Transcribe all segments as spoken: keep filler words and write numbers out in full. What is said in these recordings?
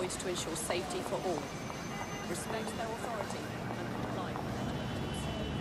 employed to ensure safety for all. Respect their authority and comply with their directives.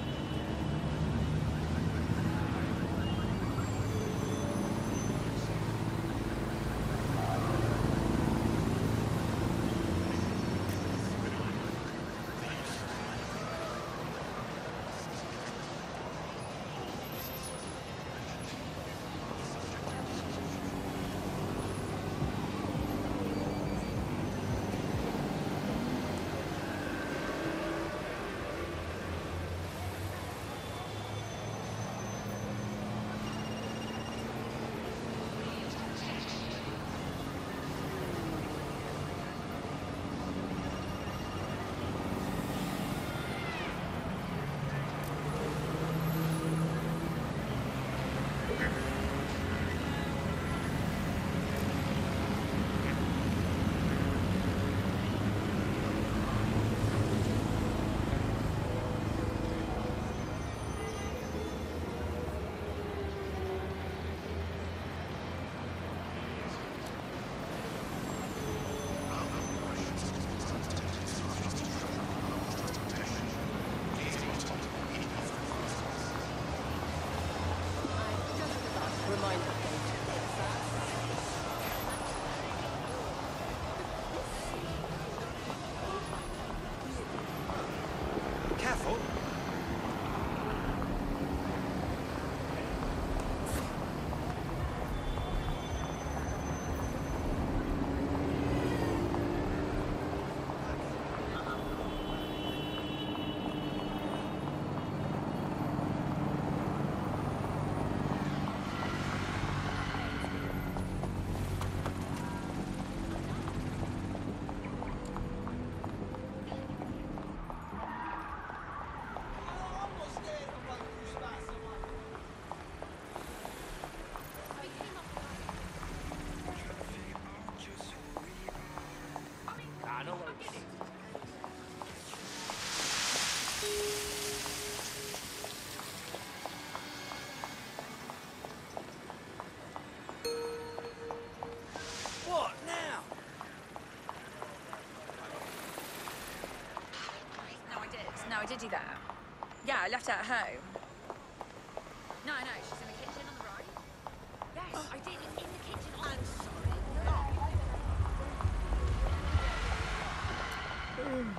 Careful. What now? No, I did. No, I did do that. Yeah, I left her at home. No, no, she's in the kitchen on the right. Yes, I did. It's in the kitchen on the right.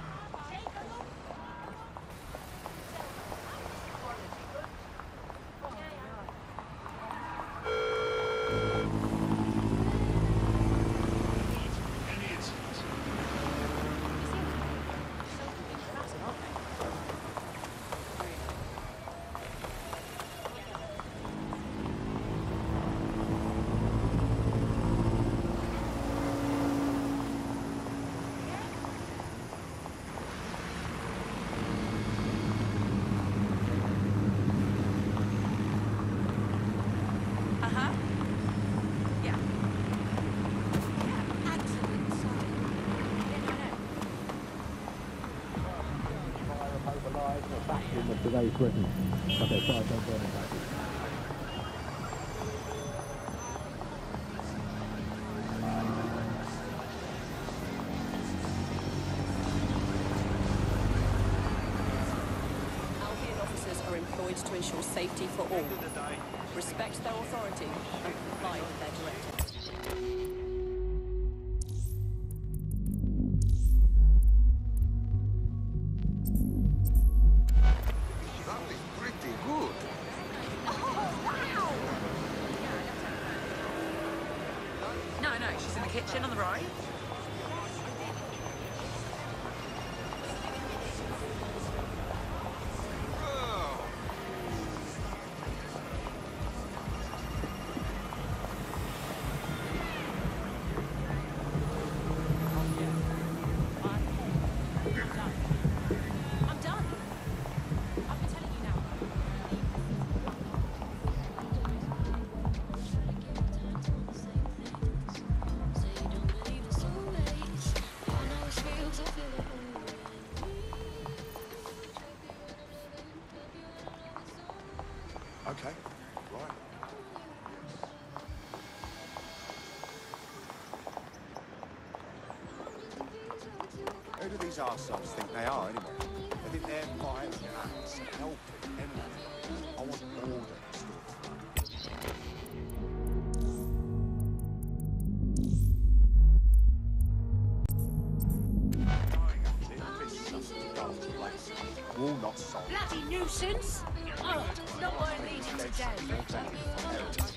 Of today's Britain. Okay, sorry, don't burn it back. Albion officers are employed to ensure safety for all. Respect their authority and comply with their directives. No, no, she's in the kitchen on the right. Okay, right. do these arseholes think they are, anyway? They think they're violent acts, helping, emulating. I want order restored. Will not solve. Bloody nuisance! Oh, not worth leading to death.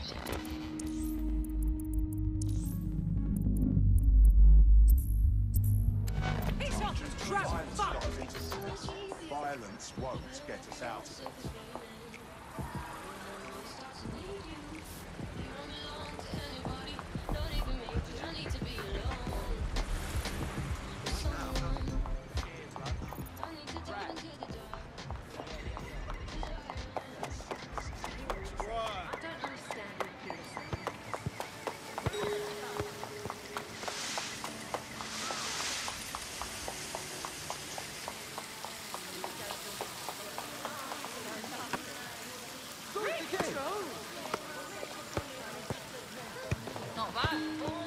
It's not a trap, fuck! Violence won't get us out of it. Not bad.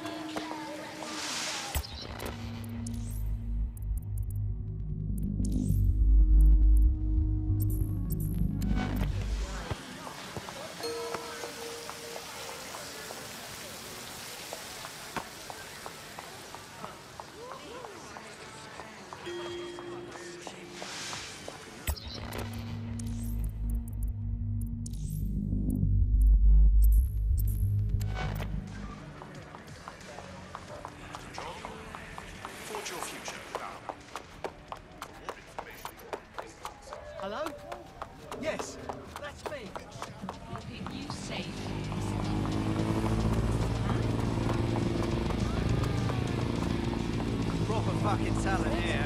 Forge your future. Hello? Yes, that's me. Keeping you safe. Proper fucking talent here.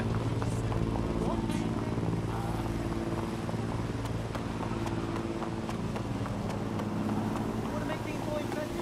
Want to make things more interesting?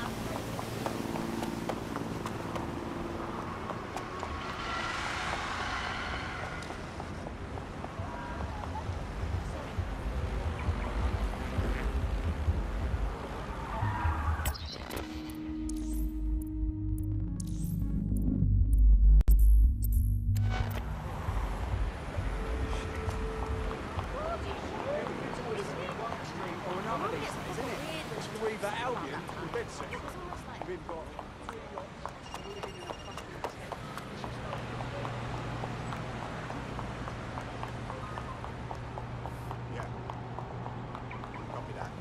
We've got Albion and Bedford. We've got. Yeah. Copy that.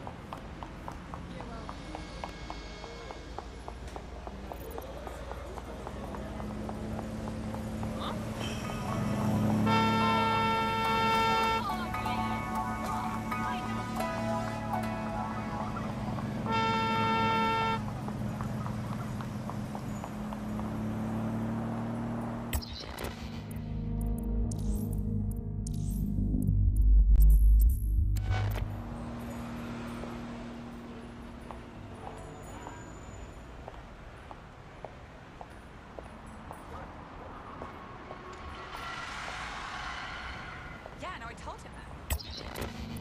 Yeah, no, I told him that.